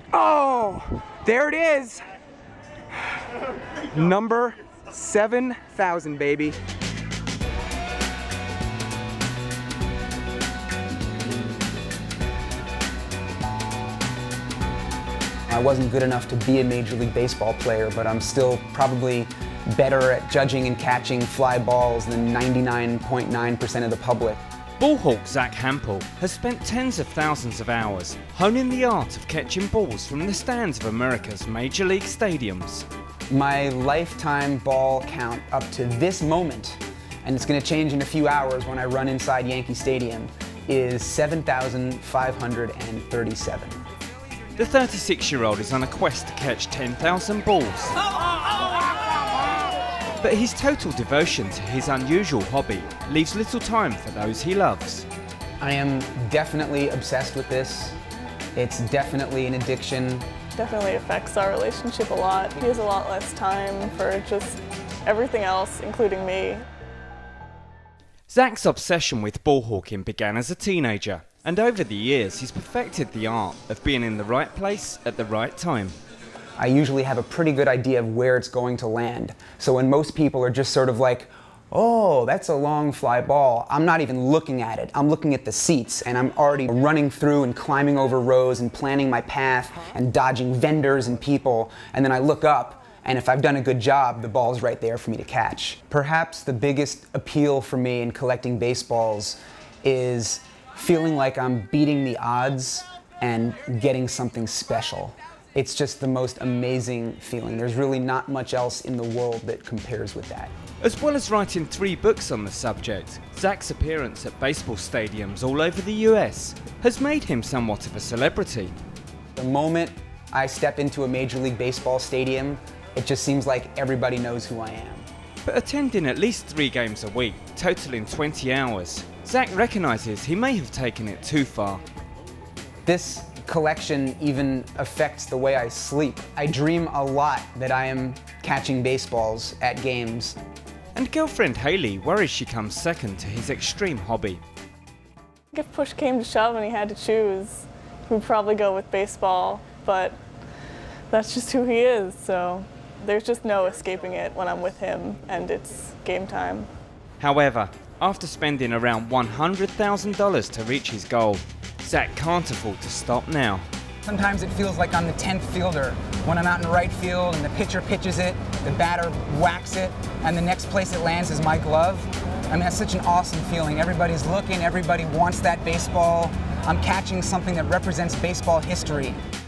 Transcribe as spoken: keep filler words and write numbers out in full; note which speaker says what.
Speaker 1: Oh, there it is. Number seven thousand, baby.
Speaker 2: I wasn't good enough to be a Major League Baseball player, but I'm still probably better at judging and catching fly balls than ninety-nine point nine percent of the public.
Speaker 3: Ball hawk Zack Hample has spent tens of thousands of hours honing the art of catching balls from the stands of America's Major League stadiums.
Speaker 2: My lifetime ball count up to this moment, and it's going to change in a few hours when I run inside Yankee Stadium, is seven thousand five hundred thirty-seven.
Speaker 3: The thirty-six-year-old is on a quest to catch ten thousand balls. But his total devotion to his unusual hobby leaves little time for those he loves.
Speaker 2: I am definitely obsessed with this. It's definitely an addiction.
Speaker 4: Definitely affects our relationship a lot. He has a lot less time for just everything else, including me.
Speaker 3: Zack's obsession with ball hawking began as a teenager, and over the years he's perfected the art of being in the right place at the right time.
Speaker 2: I usually have a pretty good idea of where it's going to land. So when most people are just sort of like, oh, that's a long fly ball, I'm not even looking at it. I'm looking at the seats, and I'm already running through and climbing over rows and planning my path and dodging vendors and people. And then I look up, and if I've done a good job, the ball's right there for me to catch. Perhaps the biggest appeal for me in collecting baseballs is feeling like I'm beating the odds and getting something special. It's just the most amazing feeling. There's really not much else in the world that compares with that.
Speaker 3: As well as writing three books on the subject, Zack's appearance at baseball stadiums all over the U S has made him somewhat of a celebrity.
Speaker 2: The moment I step into a Major League Baseball stadium, it just seems like everybody knows who I am.
Speaker 3: But attending at least three games a week, totaling twenty hours, Zack recognises he may have taken it too far.
Speaker 2: This collection even affects the way I sleep. I dream a lot that I am catching baseballs at games.
Speaker 3: And girlfriend Haley worries she comes second to his extreme hobby.
Speaker 4: If push came to shove and he had to choose, we'd probably go with baseball, but that's just who he is, so there's just no escaping it when I'm with him and it's game time.
Speaker 3: However, after spending around one hundred thousand dollars to reach his goal, Zack can't afford to stop now.
Speaker 2: Sometimes it feels like I'm the tenth fielder when I'm out in right field and the pitcher pitches it, the batter whacks it, and the next place it lands is my glove. I mean, that's such an awesome feeling. Everybody's looking, everybody wants that baseball. I'm catching something that represents baseball history.